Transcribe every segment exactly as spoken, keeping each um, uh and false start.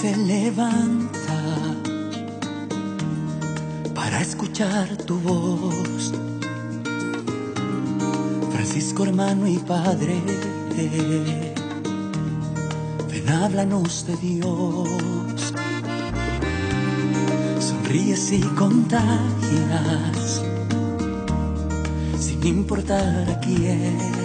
se levanta para escuchar tu voz. Francisco, hermano y padre, ven, háblanos de Dios. Sonríes y contagias sin importar a quién.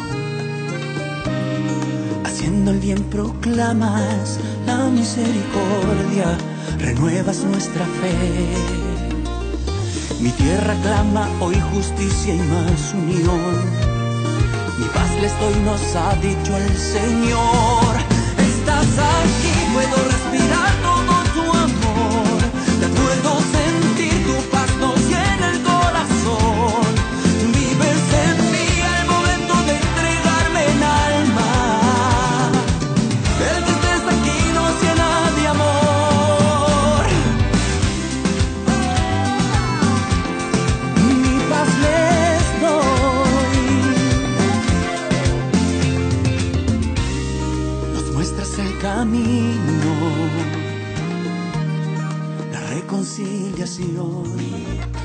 Haciendo el bien proclamas la misericordia, renuevas nuestra fe. Mi tierra clama hoy justicia y más unión. Mi paz les doy, nos ha dicho el Señor. Estás aquí, puedo respirar todo tu amor. Ya puedo sentir tu paz, nos llena el corazón. Vives en mí al momento de entregarme en alma. El que estés aquí nos llena de amor. Mi paz les doy. Nos muestras el camino, la reconciliación.